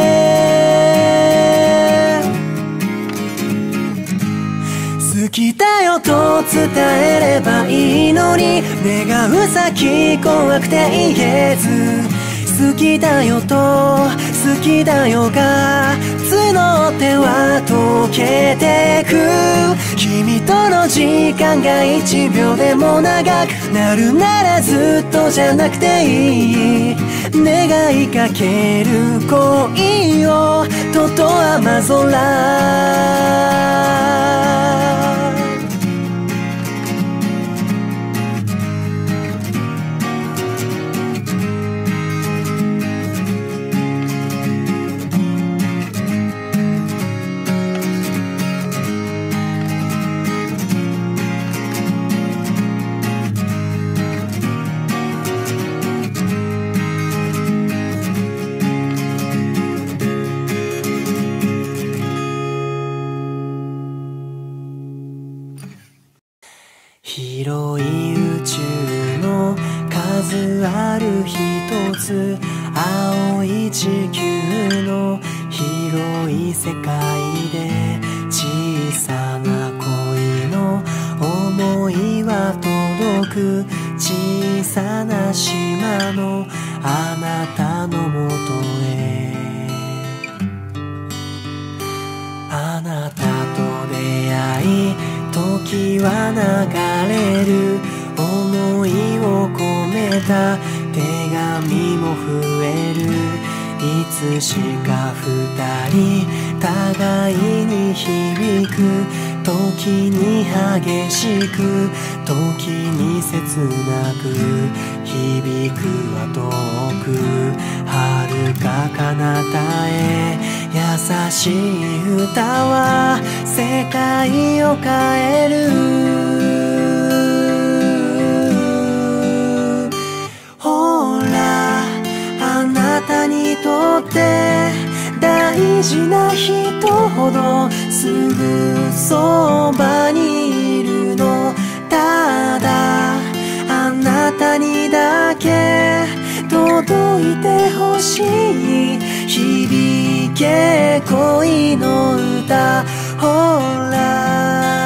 好きだよと伝えればいいのに、願う先怖くて言えず、好きだよと好きだよが募っては溶けてく。君との時間が一秒でも長くなるならずっとじゃなくていい。願いかける恋をとと雨空。 広い宇宙の数ある一つ、青い地球の広い世界で、小さな恋の想いは届く、小さな島のあなたのもとへ。あなたと出会い時は流れる、想いを込めた手紙も増える。いつしか二人互いに響く、時に激しく時に切なく、響くは遠く遥か彼方へ。優しい歌は世界を変える。ほらあなたにとって大事な人ほどすぐそばにいるの。ただあなたにだけ届いてほしい。響け恋の歌。ほら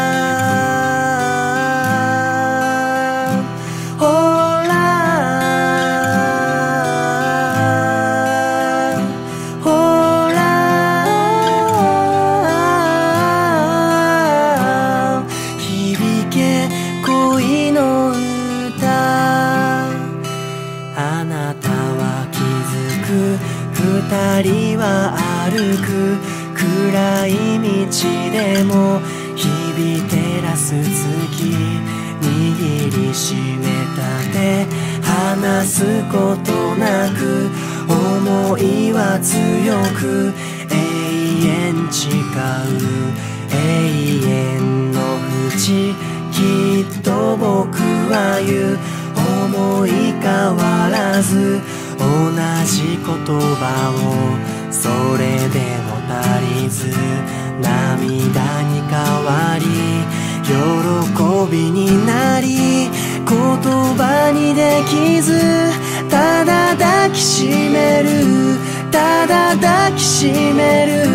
二人は歩く暗い道でも日々照らす月、握りしめた手離すことなく、想いは強く永遠誓う。永遠の淵きっと僕は言う。思い変わらず同じ言葉を、それでも足りず涙に変わり喜びになり、言葉にできずただ抱きしめる、ただ抱きしめる。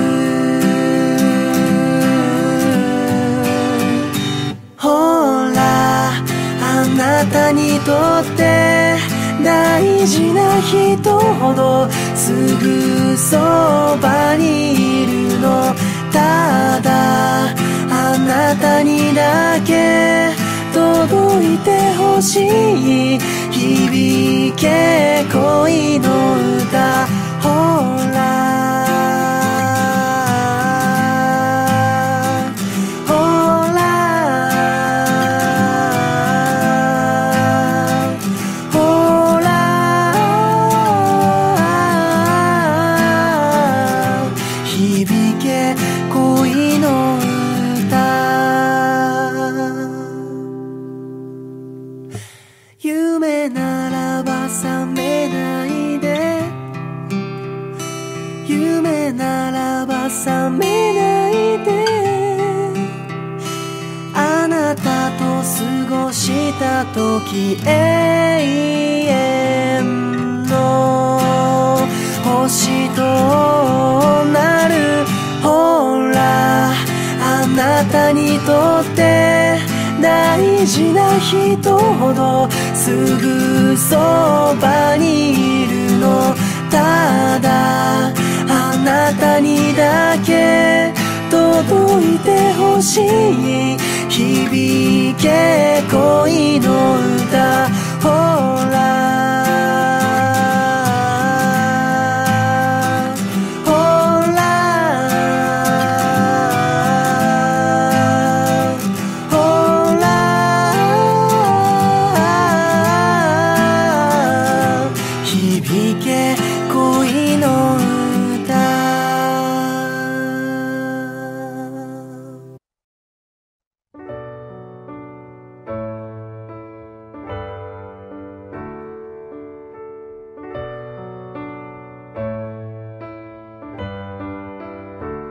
ほらあなたにとって大事な人ほどすぐそばにいるの。ただあなたにだけ届いてほしい。響け恋の歌。ほら夢ならば覚めないで、夢ならば覚めないで、あなたと過ごした時永遠の星となる。ほらあなたにとって大事な人ほどすぐそばにいるの。ただあなたにだけ届いてほしい。響け恋の歌。ほら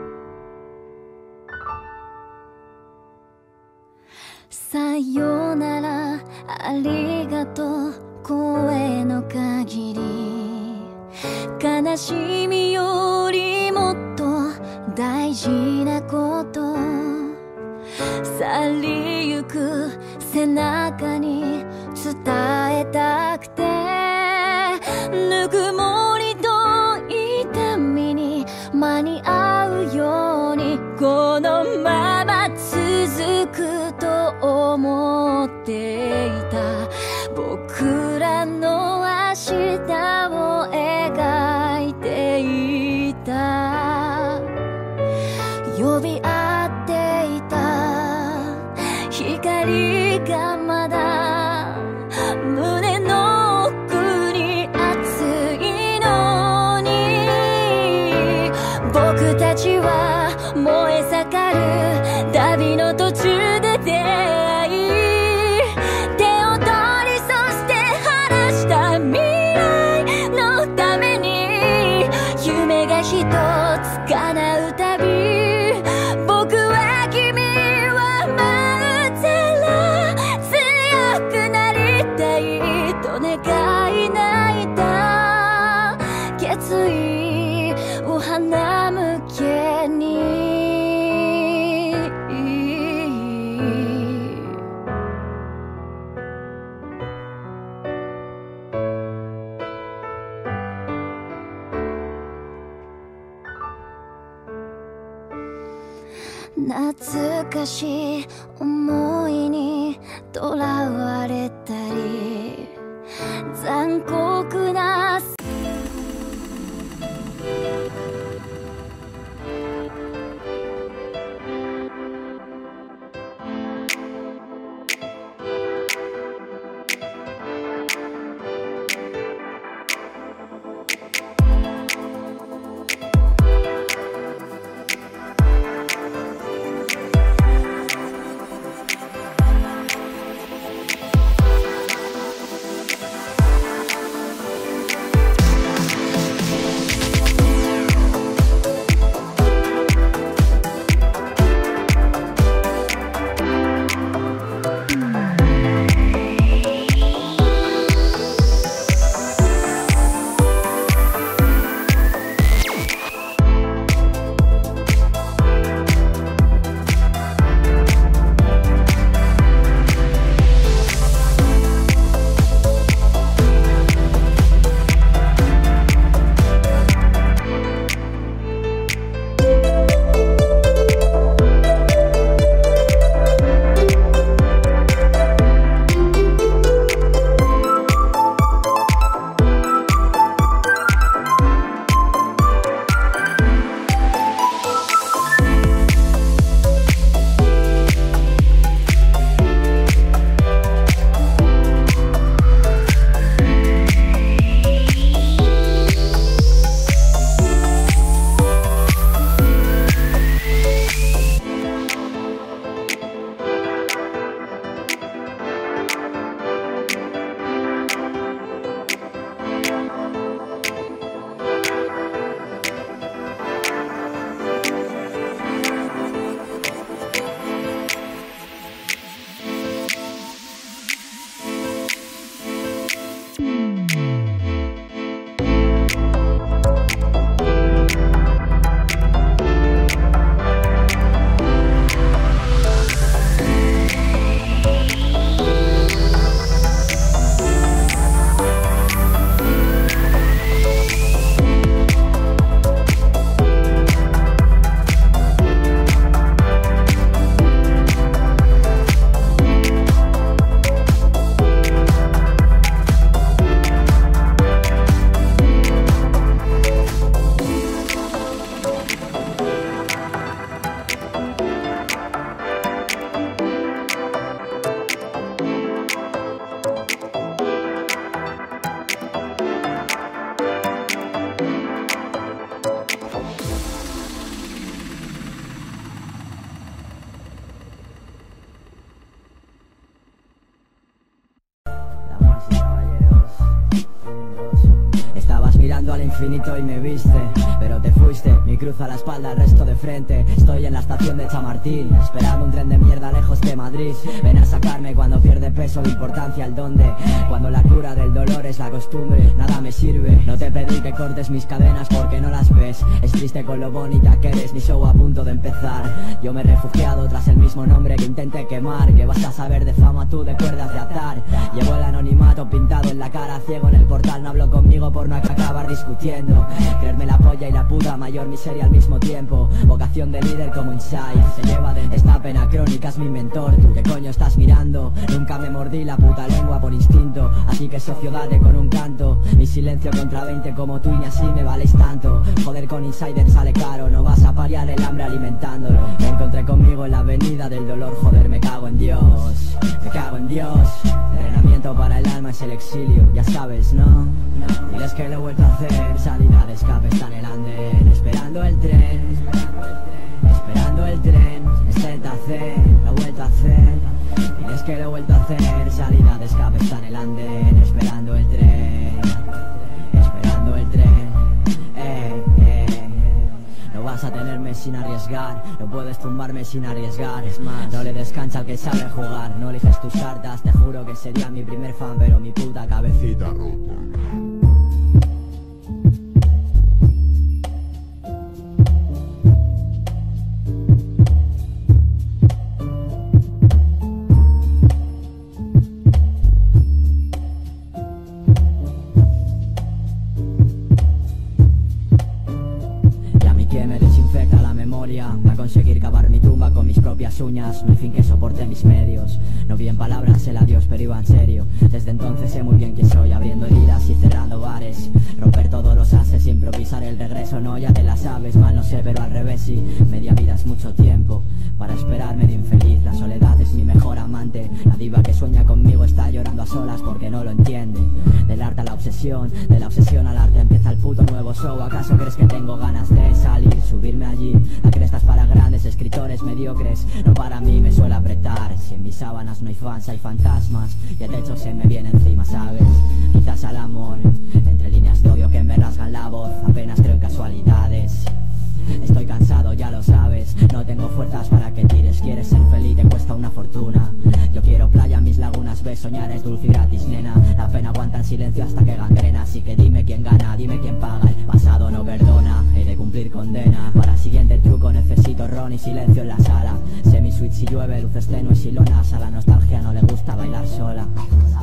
さよなありがとう声の限り、悲しみよりもっと大事なこと、去りゆく背中に伝えたくて、ぬくもりと痛みに間に合うようにこのまま続くと思っていた。僕らの明日を描いていた。呼び合っていた光がまだ胸の奥に熱いのに、僕たちは燃え盛る旅の途中で出会い、手を取りそして話した未来のために、夢が一つ叶うたび、僕は君は待ってら強くなりたいと願い泣いた決意を花向けに。懐かしい思いにとらわれたり、残酷な mirando al infinito y me viste, pero te fuiste, mi cruz a la espalda, el resto de frente. Estoy en la estación de Chamartín, esperando un tren de mierda lejos de Madrid. Ven a sacarme cuando pierde peso de importancia el dónde, cuando la cura del dolor es la costumbre, nada me sirve. No te pedí que cortes mis cadenas porque no las ves, es triste con lo bonita que eres, mi show a punto de empezar. Yo me he refugiado tras el mismo nombre que intenté quemar, que vas a saber de fama tú de cuerdas de atar. Llevo el anonimato pintado en la cara, ciego en el portal, no hablo conmigo por no acabar discutiendo. Creerme la polla y la puta mayor miseria al mismo tiempo, vocación de líder como Inside, se lleva dentro esta pena crónica, es mi mentor. ¿Tú qué coño estás mirando? Nunca me mordí la puta lengua por instinto, así que socio date con un canto. Mi silencio contra veinte como tú y ni así me valéis tanto. Joder con Insider sale caro, no vas a paliar el hambre alimentándolo. Me encontré conmigo en la avenida del dolor, joder me cago en Dios, me cago en Dios. Entrenamiento para el alma es el exilio, ya sabes, ¿no? Diles que lo he vuelto a hacer, salida de escape está en el andén, esperando el tren, esperando el tren, es Z C, lo he vuelto a hacer. Diles que lo he vuelto a hacer, salida de escape está en el andén, esperando el tren, esperando el tren, eh, eh. No vas a tenerme sin arriesgar, no puedes tumbarme sin arriesgar. Es más, no le descansa al que sabe jugar, no eliges tus cartas, te juro que sería mi primer fan, pero mi puta cabecita rota. Va a conseguir cavar mi tumba con mis propias uñas. No hay fin que soporte mis medios. No vi en palabras el adiós, pero iba en serio. Desde entonces sé muy bien quién soy, abriendo heridas y cerrando bares. Romper todos los ases, improvisar el regreso. No, ya te la sabes, mal no sé, pero al revés sí. Media vida es mucho tiempo para esperarme de infeliz. La soledad es mi mejor amante. La diva que sueña conmigo está llorando a solas porque no lo entiende. Del arte a la obsesión, de la obsesión al arte empieza el puto nuevo show. ¿Acaso crees que tengo ganas de salir, subirme allí? La crestas para grandes escritores mediocres, no para mí, me suele apretar. Si en mis sábanas no hay fans, hay fantasmas y el techo se me viene encima, ¿sabes? Quizás al amor, entre líneas de odio que me rasgan la voz, apenas creo en casualidades. Estoy cansado, ya lo sabes, no tengo fuerzas para que tires. Quieres ser feliz, te cuesta una fortuna. Yo quiero playa, mis lagunas, ves, soñar es dulce y gratis, nena. La pena aguanta en silencio hasta que gangrena. Así que dime quién gana, dime quién paga. El pasado no perdona, he de cumplir condena. Para el siguiente truco necesito ron y silencio en la sala. Semi-sweet si llueve, luces tenues y lonas. A la nostalgia no le gusta bailar sola.